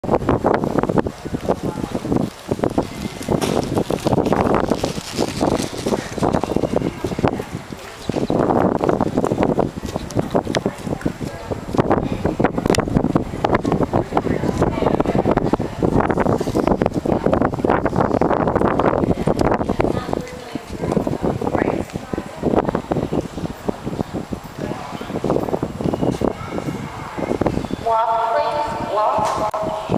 Walk, please. Walk.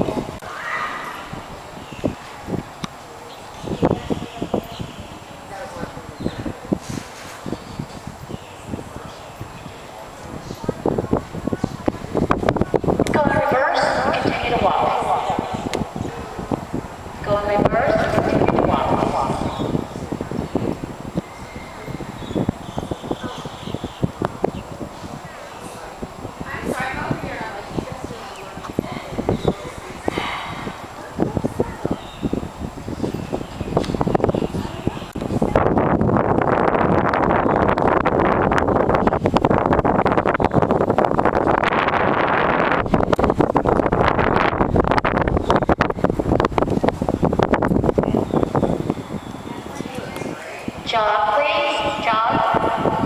Go in reverse, continue to walk. Go in reverse, continue to walk. Jog, please. Jog.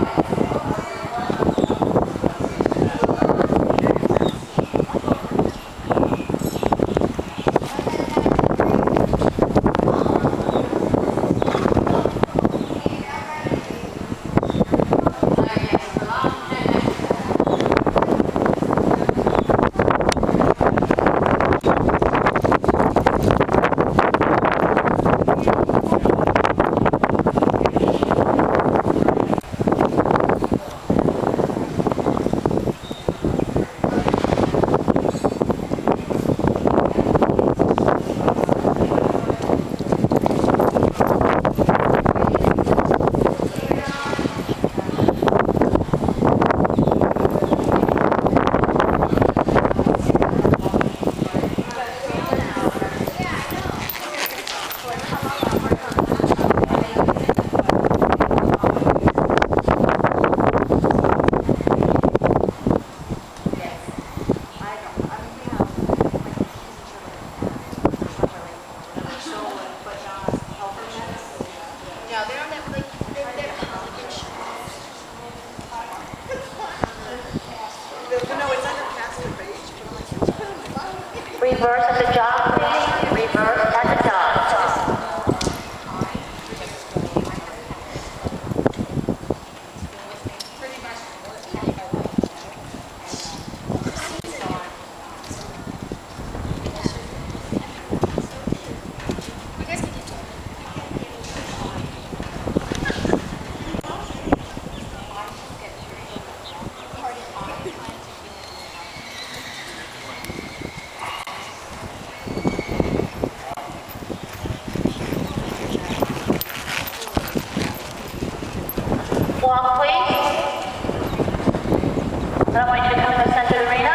Reverse at the jog, please. Reverse at the jog. Walk, please. Then I want you to come to the center of the arena.